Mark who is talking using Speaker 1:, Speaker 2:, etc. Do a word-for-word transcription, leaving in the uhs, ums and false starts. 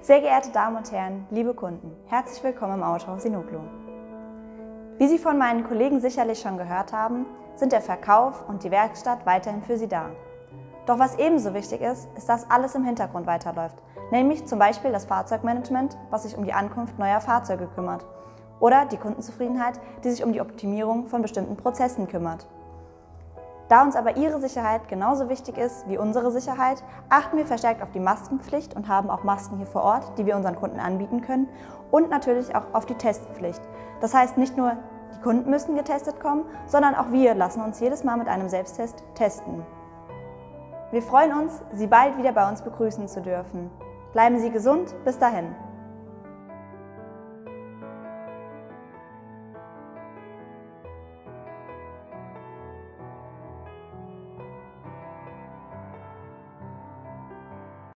Speaker 1: Sehr geehrte Damen und Herren, liebe Kunden, herzlich willkommen im Autohaus Sinoklo. Wie Sie von meinen Kollegen sicherlich schon gehört haben, sind der Verkauf und die Werkstatt weiterhin für Sie da. Doch was ebenso wichtig ist, ist, dass alles im Hintergrund weiterläuft, nämlich zum Beispiel das Fahrzeugmanagement, was sich um die Ankunft neuer Fahrzeuge kümmert, oder die Kundenzufriedenheit, die sich um die Optimierung von bestimmten Prozessen kümmert. Da uns aber Ihre Sicherheit genauso wichtig ist wie unsere Sicherheit, achten wir verstärkt auf die Maskenpflicht und haben auch Masken hier vor Ort, die wir unseren Kunden anbieten können, und natürlich auch auf die Testpflicht. Das heißt, nicht nur die Kunden müssen getestet kommen, sondern auch wir lassen uns jedes Mal mit einem Selbsttest testen. Wir freuen uns, Sie bald wieder bei uns begrüßen zu dürfen. Bleiben Sie gesund, bis dahin!